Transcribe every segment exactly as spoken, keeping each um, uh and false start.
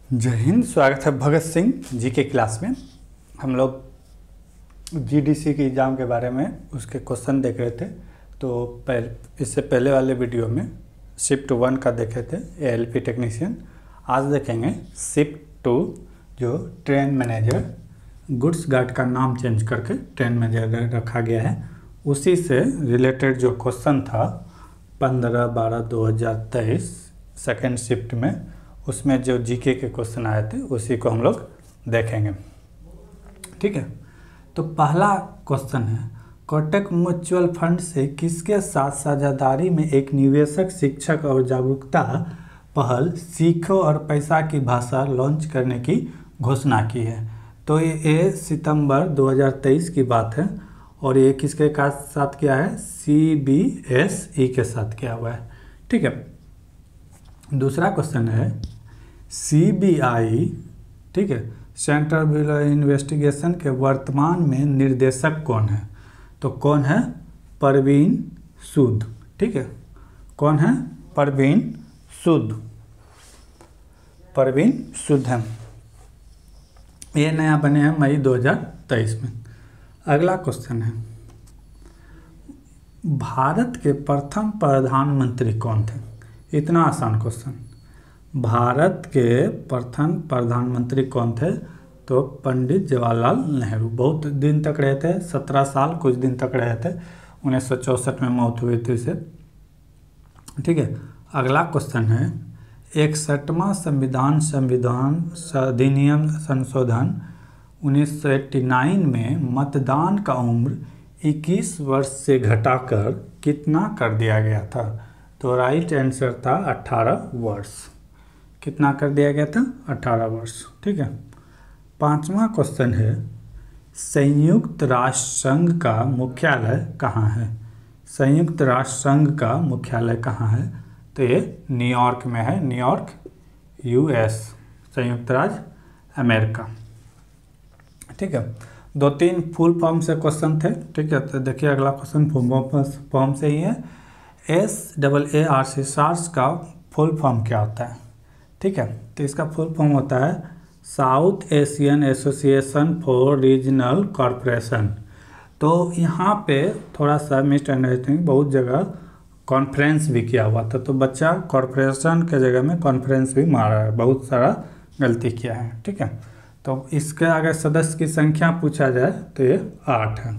जय हिंद। स्वागत है भगत सिंह जी के क्लास में। हम लोग जीडीसी के एग्ज़ाम के बारे में उसके क्वेश्चन देख रहे थे। तो पहले इससे पहले वाले वीडियो में शिफ्ट वन का देखे थे एएलपी टेक्नीशियन। आज देखेंगे शिफ्ट टू जो ट्रेन मैनेजर, गुड्स गार्ड का नाम चेंज करके ट्रेन मैनेजर रखा गया है। उसी से रिलेटेड जो क्वेश्चन था पंद्रह बारह दो हज़ार तेईस सेकेंड शिफ्ट में, उसमें जो जीके के क्वेश्चन आए थे उसी को हम लोग देखेंगे। ठीक है, तो पहला क्वेश्चन है कोटक म्यूचुअल फंड से किसके साथ साझेदारी में एक निवेशक, शिक्षक और जागरूकता पहल सीखो और पैसा की भाषा लॉन्च करने की घोषणा की है। तो ये सितंबर दो हज़ार तेईस की बात है और ये किसके साथ किया है? सी बी एस ई के साथ किया हुआ है। ठीक है, दूसरा क्वेश्चन है सी बी आई, ठीक है, सेंट्रल ब्यूरो इन्वेस्टिगेशन के वर्तमान में निर्देशक कौन है? तो कौन है? परवीन सूद। ठीक है, कौन है? परवीन सूद। परवीन सूद है, ये नया बने हैं मई दो हज़ार तेईस में। अगला क्वेश्चन है भारत के प्रथम प्रधानमंत्री कौन थे? इतना आसान क्वेश्चन। भारत के प्रथम प्रधानमंत्री कौन थे? तो पंडित जवाहरलाल नेहरू। बहुत दिन तक रहे थे, सत्रह साल कुछ दिन तक रहे थे। उन्नीस सौ चौंसठ में मौत हुई थी इसे। ठीक है, अगला क्वेश्चन है इकसठवां संविधान संविधान अधिनियम संशोधन उन्नीस सौ नवासी में मतदान का उम्र इक्कीस वर्ष से घटाकर कितना कर दिया गया था? तो राइट आंसर था अठारह वर्ष। कितना कर दिया गया था? अठारह वर्ष। ठीक है, पांचवा क्वेश्चन है संयुक्त राष्ट्र संघ का मुख्यालय कहाँ है? संयुक्त राष्ट्र संघ का मुख्यालय कहाँ है? तो ये न्यूयॉर्क में है। न्यूयॉर्क, यूएस, संयुक्त राज्य अमेरिका। ठीक है, दो तीन फुल फॉर्म से क्वेश्चन थे। ठीक है, तो देखिए अगला क्वेश्चन फुल फॉर्म से ही है। S double A R C SAARC का फुल फॉर्म क्या होता है? ठीक है, तो इसका फुल फॉर्म होता है South Asian Association for Regional Corporation. तो यहाँ पे थोड़ा सा मिसअंडरस्टैंडिंग, बहुत जगह कॉन्फ्रेंस भी किया हुआ था, तो बच्चा कॉरपोरेशन के जगह में कॉन्फ्रेंस भी मारा है, बहुत सारा गलती किया है। ठीक है, तो इसके अगर सदस्य की संख्या पूछा जाए तो ये आठ है।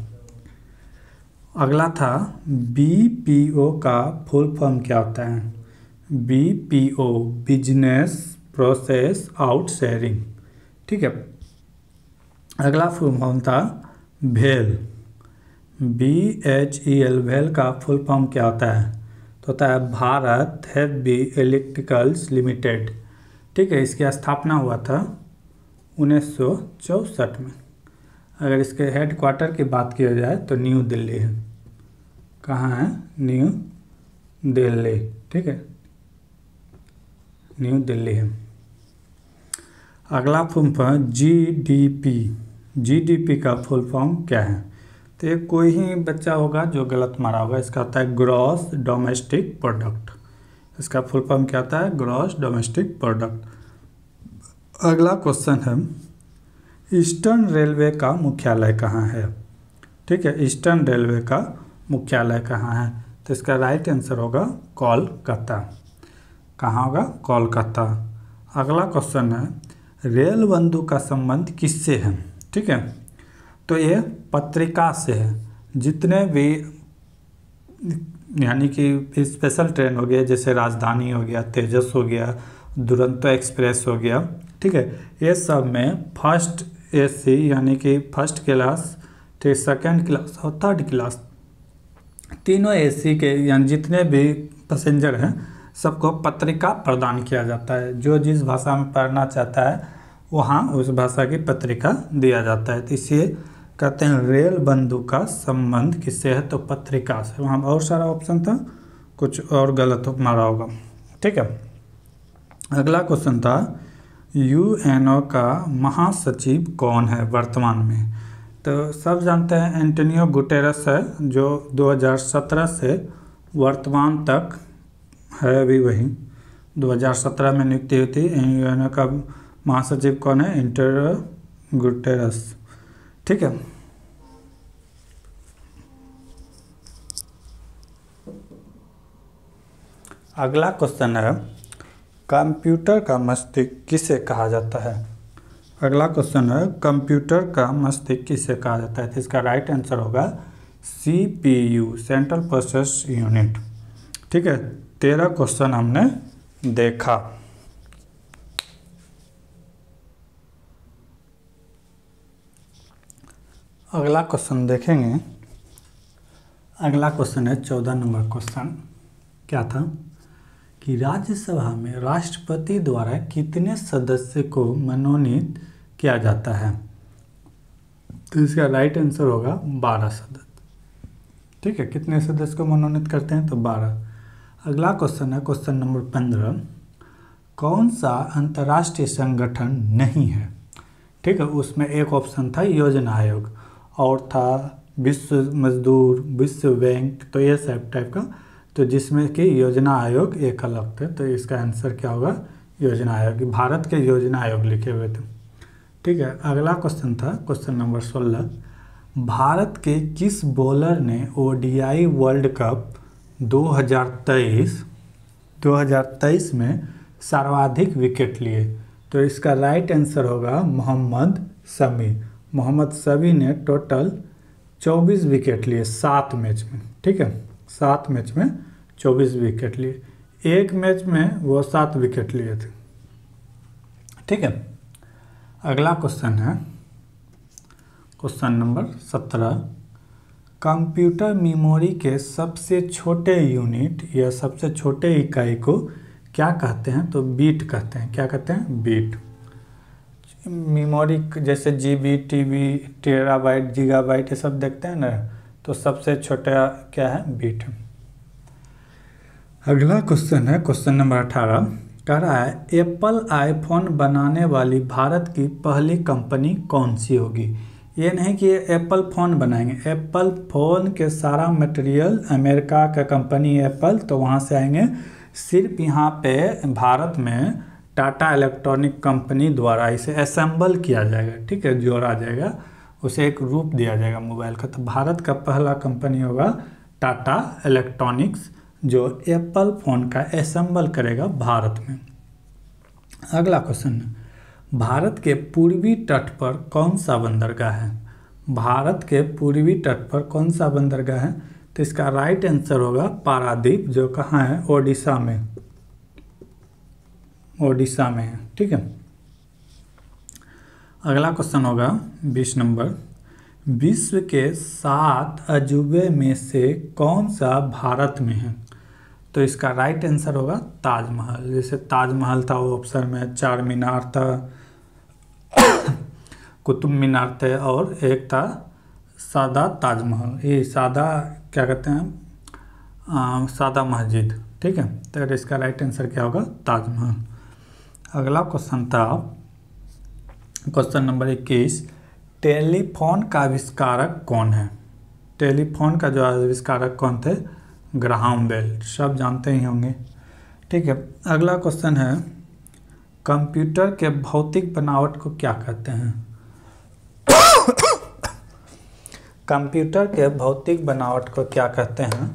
अगला था बी पी ओ का फुल फॉर्म क्या होता है? B P O business process outsourcing. ठीक है, अगला फुल फॉर्म था भेल, बी एच ई एल। भेल का फुल फॉर्म क्या होता है? तो होता है भारत हेवी इलेक्ट्रिकल्स लिमिटेड। ठीक है, इसकी स्थापना हुआ था उन्नीस सौ चौंसठ में। अगर इसके हेड क्वार्टर की बात की जाए तो न्यू दिल्ली है। कहाँ है? न्यू दिल्ली। ठीक है, न्यू दिल्ली है। अगला full form G D P. G D P का फुल फॉर्म क्या है? तो ये कोई ही बच्चा होगा जो गलत मारा होगा। इसका होता है ग्रॉस डोमेस्टिक प्रोडक्ट। इसका फुल फॉर्म क्या होता है? Gross domestic product. अगला क्वेश्चन है ईस्टर्न रेलवे का मुख्यालय कहाँ है? ठीक है, ईस्टर्न रेलवे का मुख्यालय कहाँ है? तो इसका राइट आंसर होगा कोलकाता। कहाँ होगा? कोलकाता। अगला क्वेश्चन है रेल बंधु का संबंध किससे है? ठीक है, तो ये पत्रिका से है। जितने भी यानी कि स्पेशल ट्रेन हो गया, जैसे राजधानी हो गया, तेजस हो गया, दुरंतो एक्सप्रेस हो गया, ठीक है, ये सब में फर्स्ट एसी यानी कि फर्स्ट क्लास, ठीक, सेकेंड क्लास और थर्ड क्लास, तीनों एसी के यानी जितने भी पैसेंजर हैं सबको पत्रिका प्रदान किया जाता है। जो जिस भाषा में पढ़ना चाहता है वहाँ उस भाषा की पत्रिका दिया जाता है। तो इसलिए कहते हैं रेल बंधु का संबंध किससे है? तो पत्रिका से। वहाँ और सारा ऑप्शन था, कुछ और गलत मारा होगा। ठीक है, अगला क्वेश्चन था यूएनओ का महासचिव कौन है वर्तमान में? तो सब जानते हैं एंटोनियो गुटेरस है, जो दो हज़ार सत्रह से वर्तमान तक है। अभी वही दो हज़ार सत्रह में नियुक्ति हुई थी। यूएनओ का महासचिव कौन है? Antonio Guterres. ठीक है। अगला क्वेश्चन है कंप्यूटर का मस्तिष्क किसे कहा जाता है? अगला क्वेश्चन है कंप्यूटर का मस्तिष्क किसे कहा जाता है? तो इसका राइट आंसर होगा सीपीयू, सेंट्रल प्रोसेस यूनिट। ठीक है, तेरह क्वेश्चन हमने देखा। अगला क्वेश्चन देखेंगे। अगला क्वेश्चन है चौदह नंबर क्वेश्चन। क्या था कि राज्यसभा में राष्ट्रपति द्वारा कितने सदस्य को मनोनीत किया जाता है? तो इसका राइट आंसर होगा बारह सदस्य। ठीक है, कितने सदस्य को मनोनीत करते हैं? तो बारह। अगला क्वेश्चन है क्वेश्चन नंबर पंद्रह। कौन सा अंतर्राष्ट्रीय संगठन नहीं है? ठीक है, उसमें एक ऑप्शन था योजना आयोग और था विश्व मजदूर, विश्व बैंक, तो ये सब टाइप का, तो जिसमें कि योजना आयोग एक अलग थे। तो इसका आंसर क्या होगा? योजना आयोग। भारत के योजना आयोग लिखे हुए थे। ठीक है, अगला क्वेश्चन था क्वेश्चन नंबर सोलह। भारत के किस बॉलर ने ओडीआई वर्ल्ड कप दो हज़ार तेईस दो हज़ार तेईस में सर्वाधिक विकेट लिए? तो इसका राइट आंसर होगा मोहम्मद शमी। मोहम्मद शमी ने टोटल चौबीस विकेट लिए सात मैच में। ठीक है, सात मैच में चौबीस विकेट लिए। एक मैच में वो सात विकेट लिए थे। ठीक है, अगला क्वेश्चन है क्वेश्चन नंबर सत्रह। कंप्यूटर मेमोरी के सबसे छोटे यूनिट या सबसे छोटे इकाई को क्या कहते हैं? तो बीट कहते हैं। क्या कहते हैं? बीट। मेमोरी जैसे जीबी, टीबी, टेराबाइट, गीगाबाइट ये सब देखते हैं ना, तो सबसे छोटा क्या है? बीट। अगला क्वेश्चन है क्वेश्चन नंबर अठारह। कह रहा है एप्पल आईफोन बनाने वाली भारत की पहली कंपनी कौन सी होगी? ये नहीं कि एप्पल फ़ोन बनाएंगे, एप्पल फ़ोन के सारा मटेरियल अमेरिका का कंपनी एप्पल, तो वहाँ से आएंगे। सिर्फ यहाँ पे भारत में टाटा इलेक्ट्रॉनिक कंपनी द्वारा इसे असेंबल किया जाएगा। ठीक है, जोड़ा जाएगा, उसे एक रूप दिया जाएगा मोबाइल का। तो भारत का पहला कंपनी होगा टाटा इलेक्ट्रॉनिक्स, जो एप्पल फ़ोन का असेंबल करेगा भारत में। अगला क्वेश्चन, भारत के पूर्वी तट पर कौन सा बंदरगाह है? भारत के पूर्वी तट पर कौन सा बंदरगाह है? तो इसका राइट आंसर होगा पारादीप, जो कहाँ है? ओडिशा में। ओडिशा में है। ठीक है, अगला क्वेश्चन होगा बीस नंबर। विश्व के सात अजूबे में से कौन सा भारत में है? तो इसका राइट आंसर होगा ताजमहल। जैसे ताजमहल था वो ऑप्शन में, चार मीनार था, कुतुब मीनार थे, और एक था सादा ताजमहल। ये सादा क्या कहते हैं? आ, सादा मस्जिद। ठीक है, तो इसका राइट आंसर क्या होगा? ताजमहल। अगला क्वेश्चन था क्वेश्चन नंबर इक्कीस। टेलीफोन का आविष्कारक कौन है? टेलीफोन का जो आविष्कारक कौन थे? ग्राहम बेल, सब जानते ही होंगे। ठीक है, अगला क्वेश्चन है कंप्यूटर के भौतिक बनावट को क्या कहते हैं? कंप्यूटर के भौतिक बनावट को क्या कहते हैं?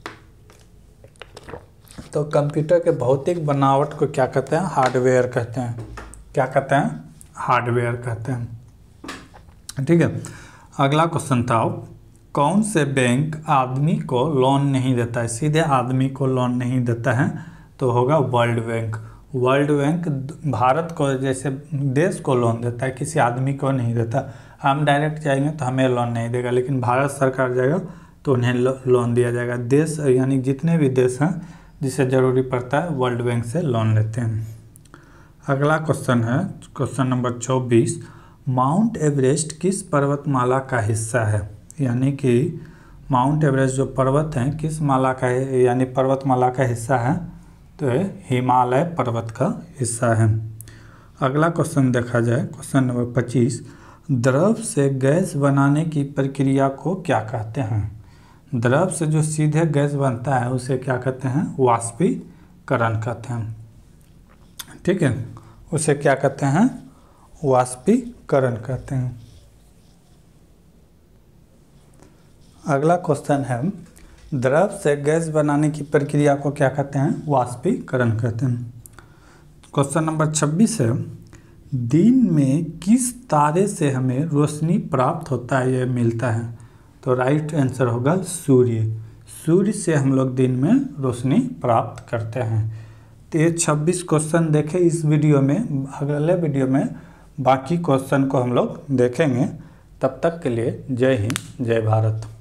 तो कंप्यूटर के भौतिक बनावट को क्या कहते हैं? हार्डवेयर कहते हैं। क्या कहते हैं? हार्डवेयर कहते हैं। ठीक है, अगला क्वेश्चन था कौन से बैंक आदमी को लोन नहीं देता है? सीधे आदमी को लोन नहीं देता है, तो होगा World Bank. World Bank Bharat को जैसे देश को लोन देता है, किसी आदमी को नहीं देता। हम डायरेक्ट जाएंगे तो हमें लोन नहीं देगा, लेकिन भारत सरकार जाएगा तो उन्हें लोन दिया जाएगा। देश यानी जितने भी देश हैं जिसे ज़रूरी पड़ता है वर्ल्ड बैंक से लोन लेते हैं। अगला क्वेश्चन है क्वेश्चन नंबर चौबीस। माउंट एवरेस्ट किस पर्वतमाला का हिस्सा है? यानी कि माउंट एवरेस्ट जो पर्वत हैं किस माला का है, यानी पर्वतमाला का हिस्सा है? तो हिमालय पर्वत का हिस्सा है। अगला क्वेश्चन देखा जाए क्वेश्चन नंबर पच्चीस। द्रव से गैस बनाने की प्रक्रिया को क्या कहते हैं? द्रव से जो सीधे गैस बनता है उसे क्या कहते हैं? वाष्पीकरण कहते हैं। ठीक है, उसे क्या कहते हैं? वाष्पीकरण कहते हैं। अगला क्वेश्चन है, द्रव से गैस बनाने की प्रक्रिया को क्या कहते हैं? वाष्पीकरण कहते हैं। क्वेश्चन नंबर छब्बीस है, दिन में किस तारे से हमें रोशनी प्राप्त होता है या मिलता है? तो राइट आंसर होगा सूर्य। सूर्य से हम लोग दिन में रोशनी प्राप्त करते हैं। तो ये छब्बीस क्वेश्चन देखें इस वीडियो में। अगले वीडियो में बाकी क्वेश्चन को हम लोग देखेंगे। तब तक के लिए जय हिंद, जय भारत।